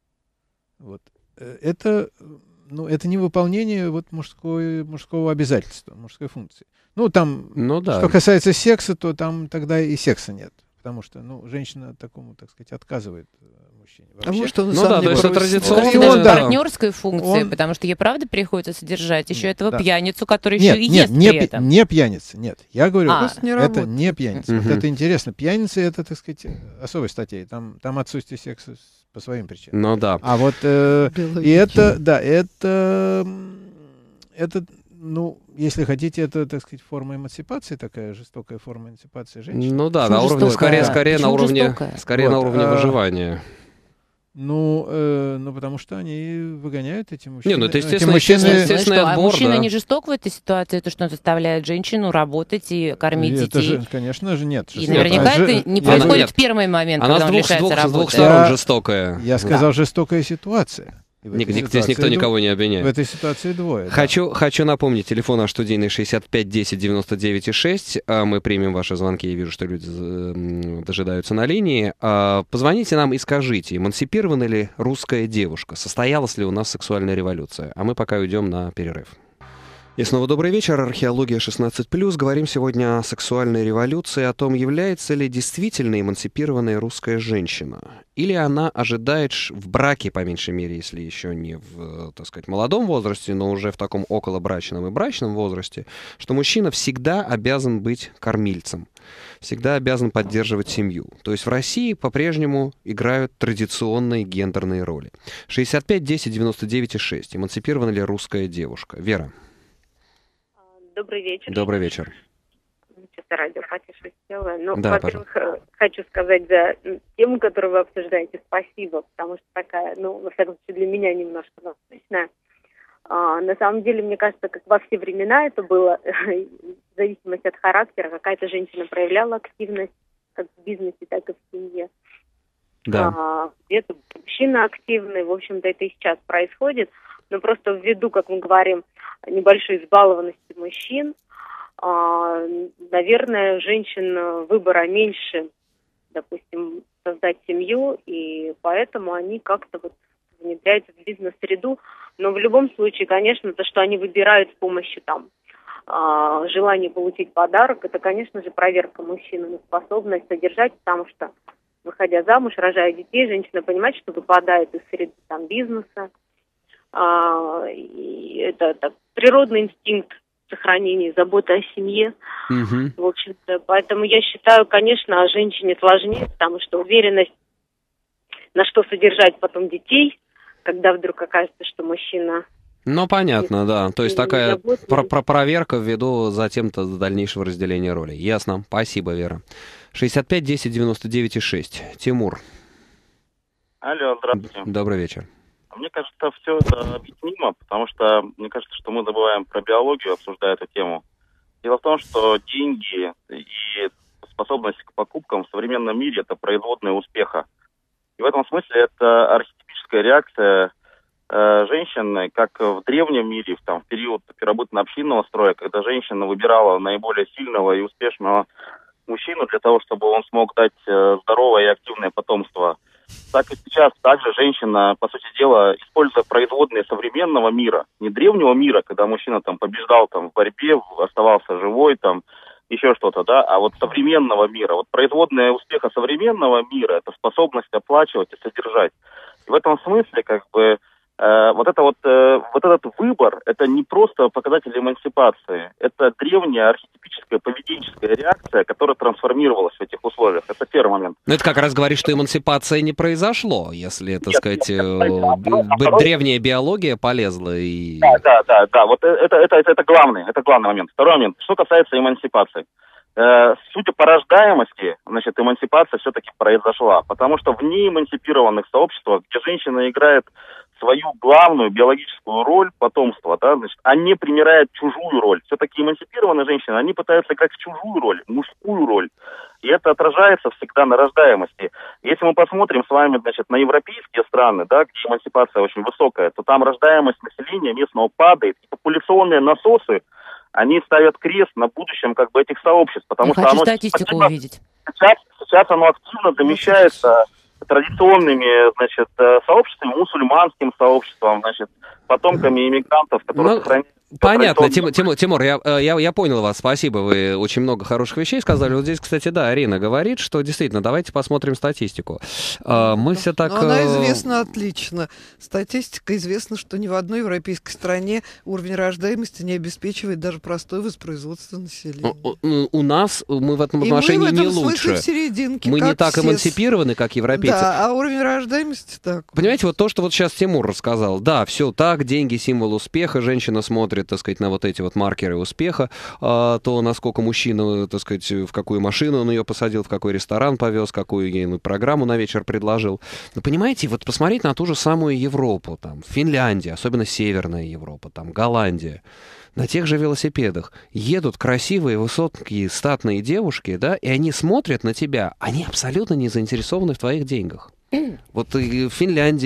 Это не выполнение мужского обязательства, мужской функции. Что касается секса, то там тогда и секса нет. Потому что, женщина такому, так сказать, отказывает мужчине. То есть это традиционно. Партнерской функции, потому что ей, правда, приходится содержать еще этого пьяницу, который еще и ест при этом. Не пьяница, нет. Я говорю, это не пьяница. Это интересно. Пьяница — это, так сказать, особая статья. Там отсутствие секса по своим причинам. Если хотите, это, так сказать, форма эмансипации, такая жестокая форма эмансипации женщин. На уровне, скорее на уровне выживания. Потому что они выгоняют эти мужчины. Это естественный отбор, мужчина не жесток в этой ситуации, это что он заставляет женщину работать и кормить детей? Конечно же, нет. И наверняка это не происходит в первый момент, когда он лишается работы. С двух сторон жестокая. Я сказал, жестокая ситуация. Здесь никто никого не обвиняет. В этой ситуации двое. Хочу напомнить, телефон наш студийный 65 10 99 6. Мы примем ваши звонки, я вижу, что люди дожидаются на линии. Позвоните нам и скажите, эмансипирована ли русская девушка? Состоялась ли у нас сексуальная революция? А мы пока уйдем на перерыв. И снова добрый вечер. Археология 16+. Говорим сегодня о сексуальной революции, о том, является ли действительно эмансипированная русская женщина. Или она ожидает в браке, по меньшей мере, если еще не в, так сказать, молодом возрасте, но уже в таком околобрачном и брачном возрасте, что мужчина всегда обязан быть кормильцем, всегда обязан поддерживать семью. То есть в России по-прежнему играют традиционные гендерные роли. 65 10 99 6. Эмансипирована ли русская девушка? Вера. Добрый вечер. Добрый вечер. Сейчас радио потише сделаю. Во-первых, хочу сказать за тему, которую вы обсуждаете, спасибо, потому что такая, во всяком случае, для меня немножко насущная. На самом деле, мне кажется, как во все времена это было, в зависимости от характера, какая-то женщина проявляла активность как в бизнесе, так и в семье. Да. Где-то мужчина активный, в общем-то, это и сейчас происходит. Но просто ввиду, как мы говорим, небольшой избалованности мужчин, наверное, женщин выбора меньше, допустим, создать семью, и поэтому они как-то вот внедряются в бизнес-среду. Но в любом случае, конечно, то, что они выбирают с помощью там желания получить подарок, это, конечно же, проверка мужчины на способность содержать, потому что, выходя замуж, рожая детей, женщина понимает, что выпадает из среды там бизнеса. И это природный инстинкт сохранения, заботы о семье. В общем-то, поэтому я считаю, конечно, женщине сложнее, потому что уверенность, на что содержать потом детей, когда вдруг окажется, что мужчина... Ну, понятно, да. То есть такая проверка ввиду затем-то дальнейшего разделения ролей. Ясно. Спасибо, Вера. 65 10 99 6. Тимур. Алло, здравствуйте. Добрый вечер. Мне кажется, все это объяснимо, потому что мне кажется, что мы забываем про биологию, обсуждая эту тему. Дело в том, что деньги и способность к покупкам в современном мире – это производные успеха. И в этом смысле это архетипическая реакция женщины, как в древнем мире, в период первобытно-общинного строя, когда женщина выбирала наиболее сильного и успешного мужчину для того, чтобы он смог дать здоровое и активное потомство. Так и сейчас также женщина, по сути дела, используя производные современного мира, не древнего мира, когда мужчина побеждал в борьбе, оставался живой, еще что-то, да, а вот современного мира. Вот производная успеха современного мира – это способность оплачивать и содержать. И в этом смысле, вот этот выбор – это не просто показатель эмансипации, это древняя архетипическая поведенческая реакция, которая трансформировалась в этих условиях. Это первый момент. Ну, это как раз говорит, что эмансипация не произошло, если, древняя биология полезла и... Да, вот это главный момент. Второй момент, что касается эмансипации. Судя по рождаемости, эмансипация все-таки произошла, потому что в неэмансипированных сообществах, где женщина играет свою главную биологическую роль потомства, они примеряют чужую роль. Все-таки эмансипированные женщины, они пытаются играть в чужую роль, мужскую роль. И это отражается всегда на рождаемости. Если мы посмотрим с вами, на европейские страны, где эмансипация очень высокая, то там рождаемость населения местного падает, и популяционные насосы, они ставят крест на будущем этих сообществ, потому что оно статистику увидеть. Сейчас оно активно замещается традиционными, сообществами, мусульманским сообществом, потомками иммигрантов, которые сохраняют... Понятно, Тимур, я понял вас, спасибо, вы очень много хороших вещей сказали. Вот здесь, кстати, да, Арина говорит, что действительно, давайте посмотрим статистику. Мы все так... Она известна отлично. Статистика известна, что ни в одной европейской стране уровень рождаемости не обеспечивает даже простое воспроизводство населения. У нас, мы в этом отношении не лучше. В серединке, мы не так эмансипированы, как европейцы. Да, а уровень рождаемости так. Понимаете, вот то, что вот сейчас Тимур рассказал, да, все так, деньги, символ успеха, женщина смотрит, на вот эти вот маркеры успеха, то насколько мужчина, в какую машину он ее посадил, в какой ресторан повез, какую ей программу на вечер предложил. Но понимаете, вот посмотреть на ту же самую Европу, Финляндия, особенно Северная Европа, Голландия, на тех же велосипедах едут красивые, высокие, статные девушки, да, и они смотрят на тебя, они абсолютно не заинтересованы в твоих деньгах. Вот и в Финляндии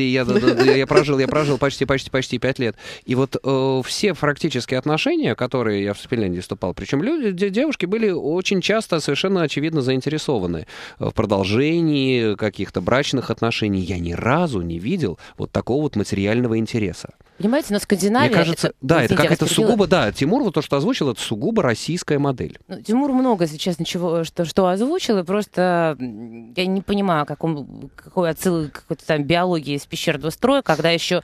я прожил почти 5 лет. И вот все практически отношения, которые я в Финляндии вступал, причем девушки были очень часто совершенно очевидно заинтересованы в продолжении каких-то брачных отношений. Я ни разу не видел вот такого вот материального интереса. Понимаете, но Скандинавия... Мне кажется, это какая-то сугубо, Тимур, вот то, что озвучил, это сугубо российская модель. Тимур много сейчас что озвучил, и просто я не понимаю, какой отсыл какой-то биологии из пещерного строя, когда еще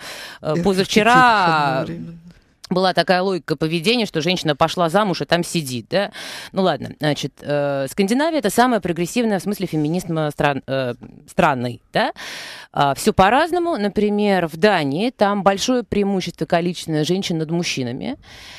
позавчера... Была такая логика поведения, что женщина пошла замуж и там сидит, да? Ну ладно, Скандинавия — это самая прогрессивная в смысле феминизма страной, да? Все по-разному. Например, в Дании там большое преимущество количественное женщин над мужчинами.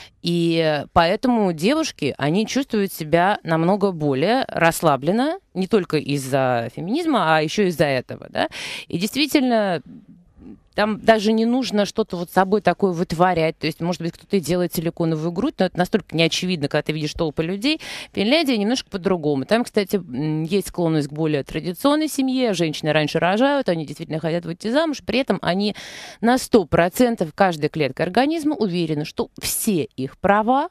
И поэтому девушки, они чувствуют себя намного более расслабленно, не только из-за феминизма, а еще из-за этого, да? И действительно... Там даже не нужно что-то вот с собой такое вытворять. То есть, может быть, кто-то делает силиконовую грудь, но это настолько неочевидно, когда ты видишь толпы людей. Финляндия немножко по-другому. Там, кстати, есть склонность к более традиционной семье. Женщины раньше рожают, они действительно хотят выйти замуж. При этом они на 100%, каждая клетка организма уверена, что все их права,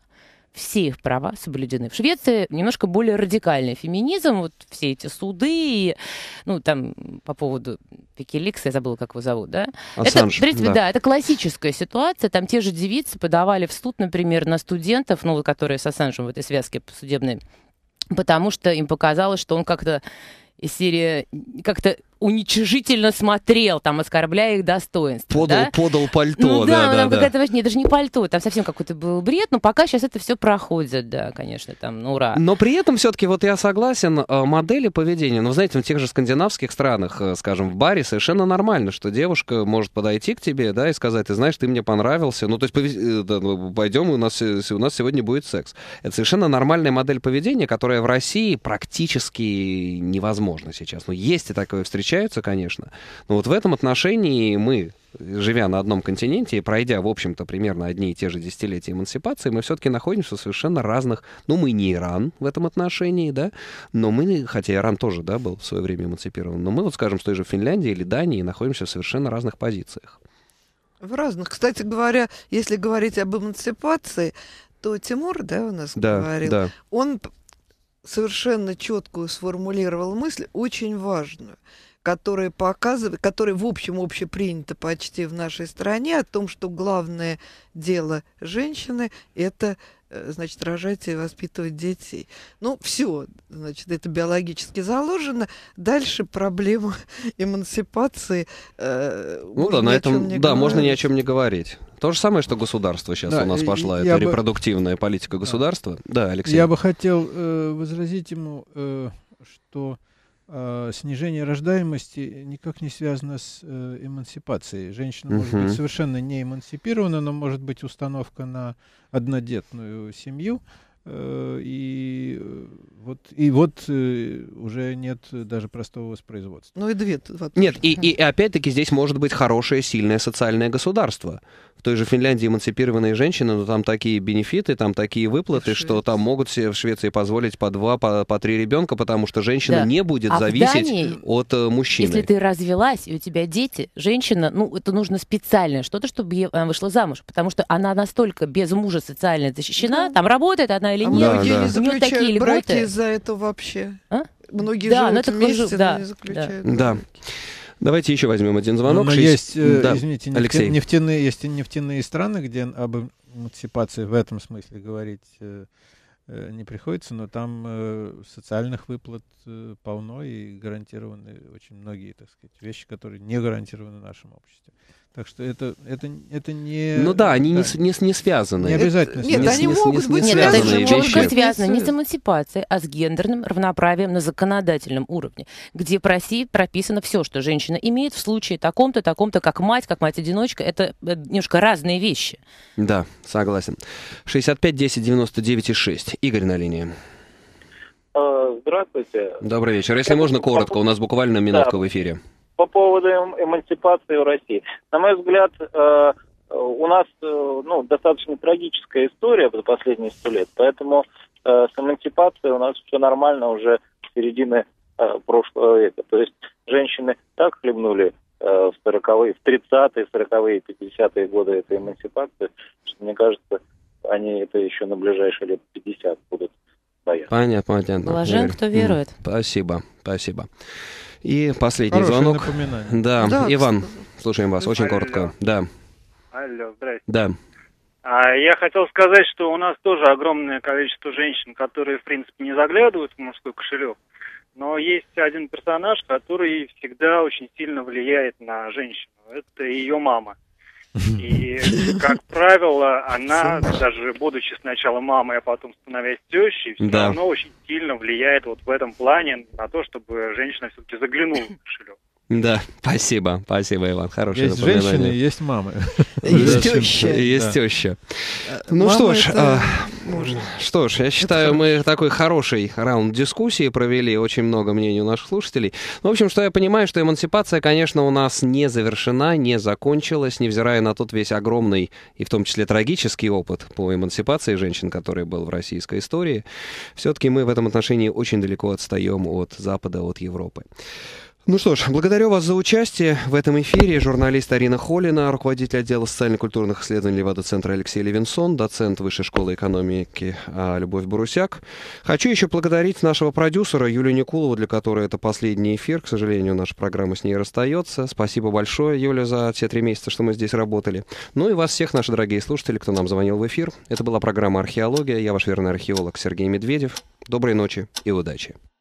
все их права соблюдены. В Швеции немножко более радикальный феминизм, вот все эти суды, ну, там, по поводу Викиликса, я забыла, как его зовут, да? Ассанж, это, в принципе, да, это классическая ситуация, там те же девицы подавали в суд, например, на студентов, ну, которые с Ассанжем в этой связке судебной, потому что им показалось, что он как-то из серии как-то уничижительно смотрел, там, оскорбляя их достоинство. Подал пальто, ну, да. Какая-то, нет, даже не пальто, там совсем какой-то был бред, но пока сейчас это все проходит, да, конечно, там, ну, ура. Но при этом все-таки, вот я согласен, модели поведения, ну, знаете, в тех же скандинавских странах, скажем, в баре совершенно нормально, что девушка может подойти к тебе, да, и сказать, ты знаешь, ты мне понравился, ну, то есть пойдем, у нас сегодня будет секс. Это совершенно нормальная модель поведения, которая в России практически невозможна сейчас. Ну, есть и такое встречается, конечно. Но вот в этом отношении мы, живя на одном континенте и пройдя, в общем-то, примерно одни и те же десятилетия эмансипации, мы все-таки находимся в совершенно разных... Ну, мы не Иран в этом отношении, да, но мы, хотя Иран тоже, да, был в свое время эмансипирован, но мы, вот, скажем, с той же Финляндии или Дании находимся в совершенно разных позициях. В разных. Кстати говоря, если говорить об эмансипации, то Тимур, да, у нас говорил, да. Он совершенно четкую сформулировал мысль, очень важную, которая показывает, которая, в общем, общепринята почти в нашей стране, о том, что главное дело женщины – это, значит, рожать и воспитывать детей. Ну, все, значит, это биологически заложено. Дальше проблема эмансипации. Ну да, на этом, да, можно ни о чем не говорить. То же самое, что государство сейчас у нас пошла, это репродуктивная политика государства. Да, Алексей. Я бы хотел возразить ему, что снижение рождаемости никак не связано с эмансипацией. Женщина может быть совершенно не эмансипирована, но может быть установка на однодетную семью. И вот уже нет даже простого воспроизводства. Ну и две. Нет, и опять-таки здесь может быть хорошее, сильное социальное государство. В той же Финляндии эмансипированные женщины, но там такие бенефиты, там такие выплаты, что там могут себе в Швеции позволить по 2, по 3 ребенка, потому что женщина не будет зависеть Дании, от мужчины. Если ты развелась, и у тебя дети, женщина, ну, это нужно специальное что-то, чтобы она вышла замуж, потому что она настолько без мужа социально защищена, там работает она или нет, многие не заключают такие браки из-за этого вообще. Многие живут вместе, но не заключают браки. Давайте еще возьмем один звонок. Но есть, извините, Алексей. нефтяные страны, где об эмансипации в этом смысле говорить не приходится, но там социальных выплат полно и гарантированы очень многие, так сказать, вещи, которые не гарантированы в нашем обществе. Так что это не... Ну да, они не связаны. Не обязательно. Нет, они могут быть связаны. Нет, это могут связаны не с эмансипацией, а с гендерным равноправием на законодательном уровне, где в России прописано все, что женщина имеет в случае таком-то, как мать-одиночка. Это немножко разные вещи. Да, согласен. 65-10-99-6. Игорь на линии. Здравствуйте. Добрый вечер. Если можно, коротко, у нас буквально минутка в эфире. По поводу эмансипации в России. На мой взгляд, у нас достаточно трагическая история за последние 100 лет, поэтому с эмансипацией у нас все нормально уже с середины прошлого века. То есть женщины так хлебнули в 40-е, в 30-е, 40-е, 50-е годы этой эмансипации, что, мне кажется, они это еще на ближайшие лет 50 будут бояться. Понятно. Блажен, кто верует. Спасибо. И последний звонок. Да, Иван, слушаем вас, очень коротко. Да. Алло, здрасте. Да. Я хотел сказать, что у нас тоже огромное количество женщин, которые, в принципе, не заглядывают в мужской кошелек, но есть один персонаж, который всегда очень сильно влияет на женщину. Это ее мама. И, как правило, она, даже будучи сначала мамой, а потом становясь тещей, все равно очень сильно влияет вот в этом плане на то, чтобы женщина все-таки заглянула в кошелек. Да, спасибо, Иван, хорошее есть напоминание. Женщины, есть мамы. Есть теща. Есть теща. Ну что ж, я считаю, мы такой хороший раунд дискуссии провели, очень много мнений у наших слушателей. В общем, что я понимаю, что эмансипация, конечно, у нас не завершена, не закончилась, невзирая на тот весь огромный и в том числе трагический опыт по эмансипации женщин, который был в российской истории. Все-таки мы в этом отношении очень далеко отстаем от Запада, от Европы. Ну что ж, благодарю вас за участие в этом эфире. Журналист Арина Холина, руководитель отдела социально-культурных исследований Левада-центра Алексей Левинсон, доцент Высшей школы экономики Любовь Борусяк. Хочу еще благодарить нашего продюсера Юлию Никулову, для которой это последний эфир. К сожалению, наша программа с ней расстается. Спасибо большое, Юля, за те 3 месяца, что мы здесь работали. Ну и вас всех, наши дорогие слушатели, кто нам звонил в эфир. Это была программа «Археология». Я ваш верный археолог Сергей Медведев. Доброй ночи и удачи.